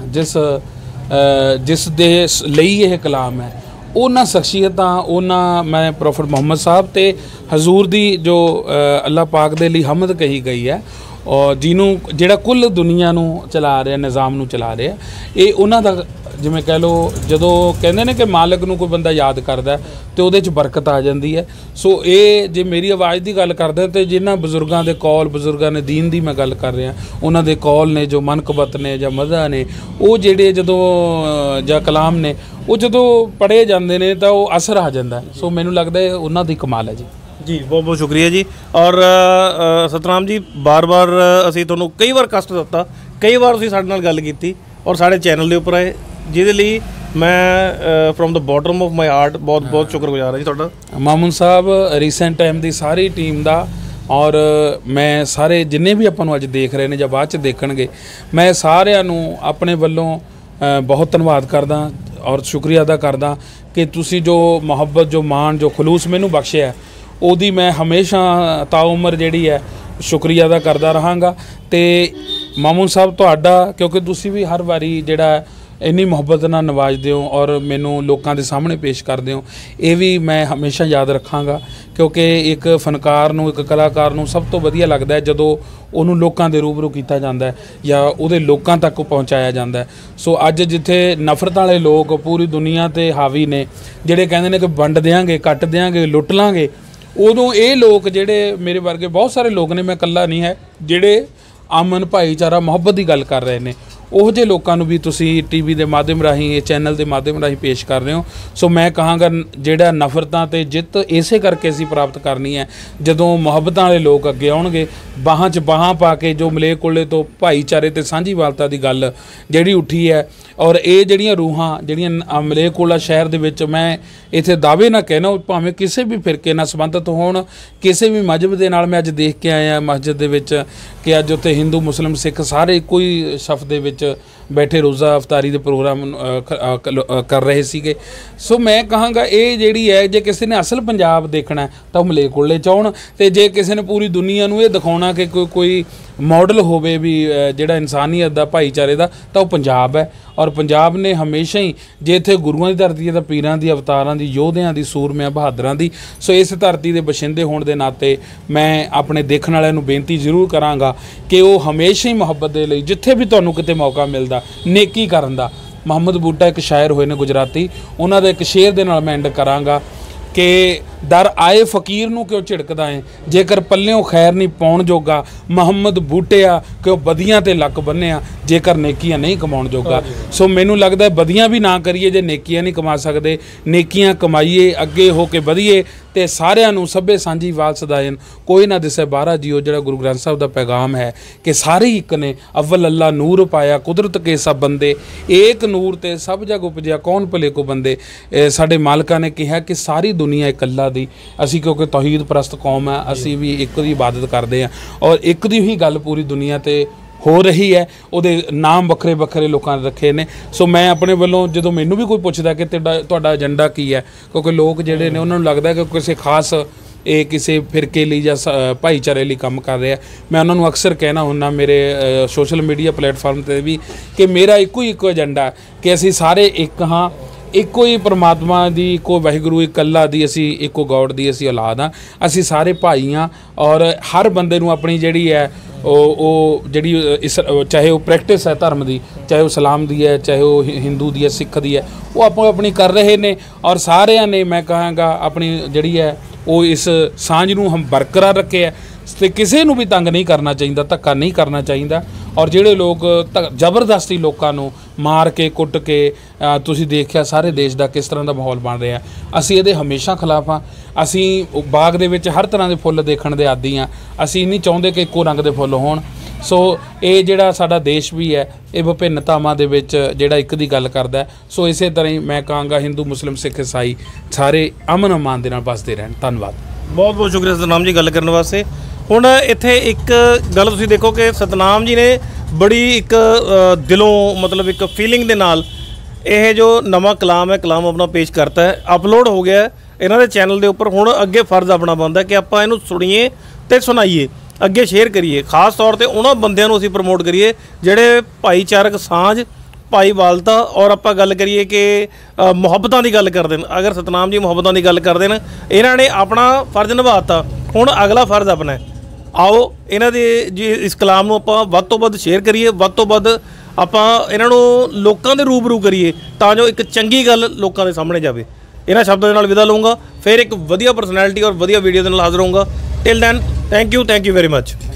ਜਿਸ ਦੇ ਲਈ ਇਹ ਕਲਾਮ ਹੈ, ਉਹਨਾਂ ਸ਼ਖਸੀਅਤਾਂ, ਉਹਨਾਂ ਮੈਂ ਪ੍ਰੋਫਟ ਮੁਹੰਮਦ ਸਾਹਿਬ ਤੇ ਹਜ਼ੂਰ ਦੀ ਜੋ ਅੱਲਾਹ ਪਾਕ ਦੇ ਲਈ ਹਮਦ ਕਹੀ ਗਈ ਹੈ, ਔਰ ਜਿਹਨੂੰ ਜਿਹੜਾ ਕੁੱਲ ਦੁਨੀਆ ਨੂੰ ਚਲਾ ਰਿਹਾ, ਨਿਜ਼ਾਮ ਨੂੰ ਚਲਾ ਰਿਹਾ, ਇਹ ਉਹਨਾਂ ਦਾ ਜਿਵੇਂ ਕਹਿ ਲਓ, ਜਦੋਂ ਕਹਿੰਦੇ ਨੇ ਕਿ ਮਾਲਕ ਨੂੰ ਕੋਈ ਬੰਦਾ ਯਾਦ ਕਰਦਾ ਤੇ ਉਹਦੇ 'ਚ ਬਰਕਤ ਆ ਜਾਂਦੀ ਹੈ। ਸੋ ਇਹ ਜੇ ਮੇਰੀ ਆਵਾਜ਼ ਦੀ ਗੱਲ ਕਰਦੇ ਤੇ ਜਿਨ੍ਹਾਂ ਬਜ਼ੁਰਗਾਂ ਦੇ ਕੌਲ, ਬਜ਼ੁਰਗਾਂ ਨੇ ਦੀਨ ਦੀ ਮੈਂ ਗੱਲ ਕਰ ਰਿਹਾ, ਉਹਨਾਂ ਦੇ ਕੌਲ ਨੇ, ਜੋ ਮਨਕਬਤ ਨੇ ਜਾਂ ਮਜ਼ਾ ਨੇ, ਉਹ ਜਿਹੜੇ ਜਦੋਂ ਜਾਂ ਕਲਾਮ ਨੇ, ਉਹ ਜਦੋਂ ਪੜ੍ਹੇ ਜਾਂਦੇ ਨੇ ਤਾਂ ਉਹ ਅਸਰ ਆ ਜਾਂਦਾ। ਸੋ ਮੈਨੂੰ ਲੱਗਦਾ ਉਹਨਾਂ ਦੀ ਕਮਾਲ ਹੈ ਜੀ। ਜੀ ਬਹੁਤ ਬਹੁਤ ਸ਼ੁਕਰੀਆ ਜੀ। ਔਰ ਸਤਨਾਮ ਜੀ, ਬਾਰ-ਬਾਰ ਅਸੀਂ ਤੁਹਾਨੂੰ ਕਈ ਵਾਰ ਕਸ਼ਟ ਦਿੱਤਾ, ਕਈ ਵਾਰ ਤੁਸੀਂ ਸਾਡੇ ਨਾਲ ਗੱਲ ਕੀਤੀ ਔਰ ਸਾਡੇ ਚੈਨਲ ਦੇ ਉੱਪਰ ਆਏ, ਜਿਹਦੇ ਲਈ ਮੈਂ from the bottom of my heart ਬਹੁਤ ਬਹੁਤ ਸ਼ੁਕਰਗੁਜ਼ਾਰ ਹਾਂ ਜੀ ਤੁਹਾਡਾ। ਮਾਮੂਨ ਸਾਹਿਬ, ਰੀਸੈਂਟ ਟਾਈਮ ਦੀ ਸਾਰੀ ਟੀਮ ਦਾ, ਔਰ ਮੈਂ ਸਾਰੇ ਜਿੰਨੇ ਵੀ ਆਪਾਂ ਨੂੰ ਅੱਜ ਦੇਖ ਰਹੇ ਨੇ ਜਾਂ ਬਾਅਦ 'ਚ ਦੇਖਣਗੇ, ਮੈਂ ਸਾਰਿਆਂ ਨੂੰ ਆਪਣੇ ਵੱਲੋਂ ਬਹੁਤ ਧੰਨਵਾਦ ਕਰਦਾ ਔਰ ਸ਼ੁਕਰੀਆ ਅਦਾ ਕਰਦਾ ਕਿ ਤੁਸੀਂ ਜੋ ਮੁਹੱਬਤ, ਜੋ ਮਾਣ, ਜੋ ਖਲੂਸ ਮੈਨੂੰ ਬਖਸ਼ਿਆ, ਉਹਦੀ ਮੈਂ ਹਮੇਸ਼ਾ ਤਾਉਮਰ ਜਿਹੜੀ ਹੈ ਸ਼ੁਕਰੀਆ ਅਦਾ ਕਰਦਾ ਰਹਾਂਗਾ। ਤੇ ਮਾਮੂਨ ਸਾਹਿਬ ਤੁਹਾਡਾ, ਕਿਉਂਕਿ ਤੁਸੀਂ ਵੀ ਹਰ ਵਾਰੀ ਜਿਹੜਾ ਇੰਨੀ ਮੁਹੱਬਤ ਨਾਲ ਨਵਾਜ਼ਦੇ ਹੋ ਔਰ ਮੈਨੂੰ ਲੋਕਾਂ ਦੇ ਸਾਹਮਣੇ ਪੇਸ਼ ਕਰਦੇ ਹੋ, ਇਹ ਵੀ ਮੈਂ ਹਮੇਸ਼ਾ ਯਾਦ ਰੱਖਾਂਗਾ, ਕਿਉਂਕਿ ਇੱਕ ਫਨਕਾਰ ਨੂੰ, ਇੱਕ ਕਲਾਕਾਰ ਨੂੰ ਸਭ ਤੋਂ ਵਧੀਆ ਲੱਗਦਾ ਹੈ ਜਦੋਂ ਉਹਨੂੰ ਲੋਕਾਂ ਦੇ ਰੂਬਰੂ ਕੀਤਾ ਜਾਂਦਾ ਹੈ ਜਾਂ ਉਹਦੇ ਲੋਕਾਂ ਤੱਕ ਪਹੁੰਚਾਇਆ ਜਾਂਦਾ ਹੈ। ਸੋ ਅੱਜ ਜਿੱਥੇ ਨਫ਼ਰਤ ਵਾਲੇ ਲੋਕ ਪੂਰੀ ਦੁਨੀਆ 'ਤੇ ਹਾਵੀ ਨੇ, ਜਿਹੜੇ ਕਹਿੰਦੇ ਨੇ ਕਿ ਵੰਡ ਦਿਆਂਗੇ, ਕੱਟ ਦਿਆਂਗੇ, ਲੁੱਟ ਲਾਂਗੇ, ਉਦੋਂ ਇਹ ਲੋਕ ਜਿਹੜੇ ਮੇਰੇ ਵਰਗੇ ਬਹੁਤ ਸਾਰੇ ਲੋਕ ਨੇ, ਮੈਂ ਇਕੱਲਾ ਨਹੀਂ ਹੈ, ਜਿਹੜੇ ਅਮਨ, ਭਾਈਚਾਰਾ, ਮੁਹੱਬਤ ਦੀ ਗੱਲ ਕਰ ਰਹੇ ਨੇ, ਉਹ ਜਿਹੇ ਲੋਕਾਂ ਨੂੰ ਵੀ ਤੁਸੀਂ ਟੀਵੀ ਦੇ ਮਾਧਿਅਮ ਰਾਹੀਂ, ਇਹ ਚੈਨਲ ਦੇ ਮਾਧਿਅਮ ਰਾਹੀਂ ਪੇਸ਼ ਕਰ ਰਹੇ ਹੋ। ਸੋ ਮੈਂ ਕਹਾਂਗਾ ਜਿਹੜਾ ਨਫ਼ਰਤਾਂ ਤੇ ਜਿੱਤ ਇਸੇ ਕਰਕੇ ਅਸੀਂ ਪ੍ਰਾਪਤ ਕਰਨੀ ਹੈ ਜਦੋਂ ਮੁਹੱਬਤਾਂ ਵਾਲੇ ਲੋਕ ਅੱਗੇ ਆਉਣਗੇ, ਬਾਹਾਂ 'ਚ ਬਾਹਾਂ ਪਾ ਕੇ। ਜੋ ਮਲੇਰਕੋਟਲੇ ਤੋਂ ਭਾਈਚਾਰੇ ਤੇ ਸਾਂਝੀਵਾਲਤਾ ਦੀ ਗੱਲ ਜਿਹੜੀ ਉੱਠੀ ਹੈ, ਔਰ ਇਹ ਜਿਹੜੀਆਂ ਰੂਹਾਂ ਜਿਹੜੀਆਂ ਮਲੇਰਕੋਟਲਾ ਸ਼ਹਿਰ ਦੇ ਵਿੱਚ, ਮੈਂ ਇੱਥੇ ਦਾਅਵੇ ਨਾ ਕਹਿਣਾ, ਭਾਵੇਂ ਕਿਸੇ ਵੀ ਫਿਰਕੇ ਨਾਲ ਸੰਬੰਧਿਤ ਹੋਣ, ਕਿਸੇ ਵੀ ਮਜ਼ਹਬ ਦੇ ਨਾਲ। ਮੈਂ ਅੱਜ ਦੇਖ ਕੇ ਆਇਆ ਮਸਜਿਦ ਦੇ ਵਿੱਚ ਕਿ ਅੱਜ ਉੱਥੇ ਹਿੰਦੂ, ਮੁਸਲਿਮ, ਸਿੱਖ ਸਾਰੇ ਇੱਕੋ ਹੀ ਸਫ਼ ਦੇ ਵਿੱਚ ਬੈਠੇ ਰੋਜ਼ਾ ਅਫਤਾਰੀ ਦੇ ਪ੍ਰੋਗਰਾਮ ਕਰ ਰਹੇ ਸੀਗੇ। ਸੋ ਮੈਂ ਕਹਾਂਗਾ ਇਹ ਜਿਹੜੀ ਹੈ, ਜੇ ਕਿਸੇ ਨੇ ਅਸਲ ਪੰਜਾਬ ਦੇਖਣਾ ਤਾਂ ਉਹ ਮਲੇਰਕੋਟਲੇ 'ਚ ਆਉਣ, ਅਤੇ ਜੇ ਕਿਸੇ ਨੇ ਪੂਰੀ ਦੁਨੀਆ ਨੂੰ ਇਹ ਦਿਖਾਉਣਾ ਕਿ ਕੋਈ ਮਾਡਲ ਹੋਵੇ ਵੀ ਜਿਹੜਾ ਇਨਸਾਨੀਅਤ ਦਾ, ਭਾਈਚਾਰੇ ਦਾ, ਤਾਂ ਉਹ ਪੰਜਾਬ ਹੈ। ਔਰ ਪੰਜਾਬ ਨੇ ਹਮੇਸ਼ਾ ਹੀ, ਜੇ ਇੱਥੇ ਗੁਰੂਆਂ ਦੀ ਧਰਤੀ ਹੈ ਤਾਂ ਪੀਰਾਂ ਦੀ, ਅਵਤਾਰਾਂ ਦੀ, ਯੋਧਿਆਂ ਦੀ, ਸੂਰਮਿਆਂ, ਬਹਾਦਰਾਂ ਦੀ। ਸੋ ਇਸ ਧਰਤੀ ਦੇ ਬਸ਼ਿੰਦੇ ਹੋਣ ਦੇ ਨਾਤੇ ਮੈਂ ਆਪਣੇ ਦੇਖਣ ਵਾਲਿਆਂ ਨੂੰ ਬੇਨਤੀ ਜ਼ਰੂਰ ਕਰਾਂਗਾ ਕਿ ਉਹ ਹਮੇਸ਼ਾ ਹੀ ਮੁਹੱਬਤ ਦੇ ਲਈ, ਜਿੱਥੇ ਵੀ ਤੁਹਾਨੂੰ ਕਿਤੇ ਮੌਕਾ ਮਿਲਦਾ, ਨੇਕੀ ਕਰਨ ਦਾ। ਮੁਹੰਮਦ ਬੂਟਾ ਇੱਕ ਸ਼ਾਇਰ ਹੋਏ ਨੇ ਗੁਜਰਾਤੀ, ਉਹਨਾਂ ਦਾ ਇੱਕ ਸ਼ੇਰ ਦੇ ਨਾਲ ਮੈਂ ਐਂਡ ਕਰਾਂਗਾ ਕਿ ਦਰ ਆਏ ਫਕੀਰ ਨੂੰ ਕਿਉਂ ਝਿੜਕਦਾ ਹੈ, ਜੇਕਰ ਪੱਲਿਓਂ ਖੈਰ ਨਹੀਂ ਪਾਉਣ ਜੋਗਾ। ਮੁਹੰਮਦ ਬੂਟਿਆ ਕਿਉਂ ਬਦੀਆਂ ਤੇ ਲੱਕ ਬੰਨਿਆ, ਜੇਕਰ ਨੇਕੀਆਂ ਨਹੀਂ ਕਮਾਉਣ ਜੋਗਾ। ਸੋ ਮੈਨੂੰ ਲੱਗਦਾ ਬਦੀਆਂ ਵੀ ਨਾ ਕਰੀਏ ਜੇ ਨੇਕੀਆਂ ਨਹੀਂ ਕਮਾ ਸਕਦੇ, ਨੇਕੀਆਂ ਕਮਾਈਏ, ਅੱਗੇ ਹੋ ਕੇ ਵਧੀਏ, ਤੇ ਸਾਰਿਆਂ ਨੂੰ ਸਭੇ ਸਾਂਝੀ ਵਾਲ ਸਦਾਇਨ, ਕੋਈ ਨਾ ਦਿਸੇ ਬਾਹਰਾ ਜੀਓ। ਜਿਹੜਾ ਗੁਰੂ ਗ੍ਰੰਥ ਸਾਹਿਬ ਦਾ ਪੈਗਾਮ ਹੈ ਕਿ ਸਾਰੇ ਹੀ ਇੱਕ ਨੇ, ਅਵਲ ਅੱਲਾ ਨੂਰ ਪਾਇਆ ਕੁਦਰਤ ਕੇ ਸਭ ਬੰਦੇ, ਏਕ ਨੂਰ ਤੇ ਸਭ ਜਗ ਉਪਜਿਆ ਕੌਣ ਭਲੇ ਕੋ ਬੰਦੇ। ਸਾਡੇ ਮਾਲਕਾਂ ਨੇ ਕਿਹਾ ਕਿ ਸਾਰੀ ਦੁਨੀਆ ਇੱਕ ਅੱਲਾ ਦੀ, ਅਸੀਂ ਕਿਉਂਕਿ ਤੌਹੀਦ ਪ੍ਰਸਤ ਕੌਮ ਹੈ, ਅਸੀਂ ਵੀ ਇੱਕ ਦੀ ਇਬਾਦਤ ਕਰਦੇ ਹਾਂ, ਔਰ ਇੱਕ ਦੀ ਹੀ ਗੱਲ ਪੂਰੀ ਦੁਨੀਆ ਤੇ ਹੋ ਰਹੀ ਹੈ। ਉਹਦੇ ਨਾਮ ਵੱਖਰੇ ਵੱਖਰੇ ਲੋਕਾਂ ਨੇ ਰੱਖੇ ਨੇ। ਸੋ ਮੈਂ ਆਪਣੇ ਵੱਲੋਂ, ਜਦੋਂ ਮੈਨੂੰ ਵੀ ਕੋਈ ਪੁੱਛਦਾ ਕਿ ਤੁਹਾਡਾ ਏਜੰਡਾ ਕੀ ਹੈ, ਕਿਉਂਕਿ ਲੋਕ ਜਿਹੜੇ ਨੇ ਉਹਨਾਂ ਨੂੰ ਲੱਗਦਾ ਕਿ ਕਿਸੇ ਖਾਸ ਇਹ ਕਿਸੇ ਫਿਰਕੇ ਲਈ ਜਾਂ ਭਾਈਚਾਰੇ ਲਈ ਕੰਮ ਕਰ ਰਿਹਾ। ਮੈਂ ਉਹਨਾਂ ਨੂੰ ਅਕਸਰ ਕਹਿਣਾ ਹੁੰਦਾ ਮੇਰੇ ਸੋਸ਼ਲ ਮੀਡੀਆ ਪਲੇਟਫਾਰਮ 'ਤੇ ਵੀ ਕਿ ਮੇਰਾ ਇੱਕੋ ਏਜੰਡਾ ਕਿ ਅਸੀਂ ਸਾਰੇ ਇੱਕ ਹਾਂ, ਇੱਕੋ ਹੀ ਪਰਮਾਤਮਾ ਦੀ, ਇੱਕੋ ਵਾਹਿਗੁਰੂ, ਇੱਕ ਅੱਲਾ ਦੀ, ਅਸੀਂ ਇੱਕੋ ਗੌਡ ਦੀ ਅਸੀਂ ਔਲਾਦ ਹਾਂ। ਅਸੀਂ ਸਾਰੇ ਭਾਈ ਹਾਂ, ਔਰ ਹਰ ਬੰਦੇ ਨੂੰ ਆਪਣੀ ਜਿਹੜੀ ਹੈ ਉਹ ਜਿਹੜੀ ਚਾਹੇ ਉਹ ਪ੍ਰੈਕਟਿਸ ਹੈ ਧਰਮ ਦੀ, ਚਾਹੇ ਉਹ ਇਸਲਾਮ ਦੀ ਹੈ, ਚਾਹੇ ਉਹ ਹਿੰਦੂ ਦੀ ਹੈ, ਸਿੱਖ ਦੀ ਹੈ, ਉਹ ਆਪੋ ਆਪਣੀ ਕਰ ਰਹੇ ਨੇ। ਔਰ ਸਾਰਿਆਂ ਨੇ ਮੈਂ ਕਹਾਂਗਾ ਆਪਣੀ ਜਿਹੜੀ ਹੈ ਉਹ ਇਸ ਸਾਂਝ ਨੂੰ ਹਮ ਬਰਕਰਾਰ ਰੱਖੇ ਹੈ, ਤੇ ਕਿਸੇ ਨੂੰ ਵੀ ਤੰਗ ਨਹੀਂ ਕਰਨਾ ਚਾਹੀਦਾ, ਧੱਕਾ ਨਹੀਂ ਕਰਨਾ ਚਾਹੀਦਾ। ਔਰ ਜਿਹੜੇ ਲੋਕ ਜ਼ਬਰਦਸਤੀ ਲੋਕਾਂ ਨੂੰ ਮਾਰ ਕੇ ਕੁੱਟ ਕੇ, ਤੁਸੀਂ ਦੇਖਿਆ ਸਾਰੇ ਦੇਸ਼ ਦਾ ਕਿਸ ਤਰ੍ਹਾਂ ਦਾ ਮਾਹੌਲ ਬਣ ਰਿਹਾ, ਅਸੀਂ ਇਹਦੇ ਹਮੇਸ਼ਾ ਖਿਲਾਫ ਹਾਂ। ਅਸੀਂ ਬਾਗ ਦੇ ਵਿੱਚ ਹਰ ਤਰ੍ਹਾਂ ਦੇ ਫੁੱਲ ਦੇਖਣ ਦੇ ਆਦੀ ਹਾਂ, ਅਸੀਂ ਨਹੀਂ ਚਾਹੁੰਦੇ ਕਿ ਇੱਕੋ ਰੰਗ ਦੇ ਫੁੱਲ ਹੋਣ। ਸੋ ਇਹ ਜਿਹੜਾ ਸਾਡਾ ਦੇਸ਼ ਵੀ ਹੈ ਇਹ ਵਿਭਿੰਨਤਾਵਾਂ ਦੇ ਵਿੱਚ ਜਿਹੜਾ ਇੱਕ ਦੀ ਗੱਲ ਕਰਦਾ ਹੈ। ਸੋ ਇਸੇ ਤਰ੍ਹਾਂ ਹੀ ਮੈਂ ਕਹਾਂਗਾ ਹਿੰਦੂ, ਮੁਸਲਿਮ, ਸਿੱਖ, ਈਸਾਈ ਸਾਰੇ ਅਮਨ ਅਮਾਨ ਦੇ ਨਾਲ ਵੱਸਦੇ ਰਹਿਣ। ਧੰਨਵਾਦ। ਬਹੁਤ ਬਹੁਤ ਸ਼ੁਕਰੀਆ ਸਤਨਾਮ ਜੀ ਗੱਲ ਕਰਨ ਵਾਸਤੇ। ਹੁਣ ਇੱਥੇ ਇੱਕ ਗੱਲ ਤੁਸੀਂ ਦੇਖੋ ਕਿ ਸਤਨਾਮ ਜੀ ਨੇ ਬੜੀ ਇੱਕ ਦਿਲੋਂ, ਮਤਲਬ ਇੱਕ ਫੀਲਿੰਗ ਦੇ ਨਾਲ ਇਹ ਜੋ ਨਵਾਂ ਕਲਾਮ ਹੈ, ਕਲਾਮ ਆਪਣਾ ਪੇਸ਼ ਕਰਤਾ ਹੈ, ਅਪਲੋਡ ਹੋ ਗਿਆ ਇਹਨਾਂ ਦੇ ਚੈਨਲ ਦੇ ਉੱਪਰ। ਹੁਣ ਅੱਗੇ ਫਰਜ਼ ਆਪਣਾ ਬਣਦਾ ਕਿ ਆਪਾਂ ਇਹਨੂੰ ਸੁਣੀਏ ਤੇ ਸੁਣਾਈਏ, ਅੱਗੇ ਸ਼ੇਅਰ ਕਰੀਏ। ਖਾਸ ਤੌਰ ਤੇ ਉਹਨਾਂ ਬੰਦਿਆਂ ਨੂੰ ਅਸੀਂ ਪ੍ਰਮੋਟ ਕਰੀਏ ਜਿਹੜੇ ਭਾਈਚਾਰਕ ਸਾਂਝ, ਭਾਈਵਾਲਤਾ, ਔਰ ਆਪਾਂ ਗੱਲ ਕਰੀਏ ਕਿ ਮੁਹੱਬਤਾਂ ਦੀ ਗੱਲ ਕਰਦੇ ਨੇ। ਅਗਰ ਸਤਨਾਮ ਜੀ ਮੁਹੱਬਤਾਂ ਦੀ ਗੱਲ ਕਰਦੇ ਨੇ, ਇਹਨਾਂ ਨੇ ਆਪਣਾ ਫਰਜ਼ ਨਿਭਾਤਾ, ਹੁਣ ਅਗਲਾ ਫਰਜ਼ ਆਪਣਾ। ਆਓ ਇਹਨਾਂ ਦੇ ਜੀ ਇਸ ਕਲਾਮ ਨੂੰ ਆਪਾਂ ਵੱਧ ਤੋਂ ਵੱਧ ਸ਼ੇਅਰ ਕਰੀਏ, ਵੱਧ ਤੋਂ ਵੱਧ ਆਪਾਂ ਇਹਨਾਂ ਨੂੰ ਲੋਕਾਂ ਦੇ ਰੂਬਰੂ ਕਰੀਏ, ਤਾਂ ਜੋ ਇੱਕ ਚੰਗੀ ਗੱਲ ਲੋਕਾਂ ਦੇ ਸਾਹਮਣੇ ਜਾਵੇ। ਇਹਨਾਂ ਸ਼ਬਦਾਂ ਦੇ ਨਾਲ ਵਿਦਾ ਲਊਂਗਾ, ਫਿਰ ਇੱਕ ਵਧੀਆ ਪਰਸਨੈਲਿਟੀ ਔਰ ਵਧੀਆ ਵੀਡੀਓ ਦੇ ਨਾਲ ਹਾਜ਼ਰ ਹੋਊਂਗਾ। Till then, thank you very much.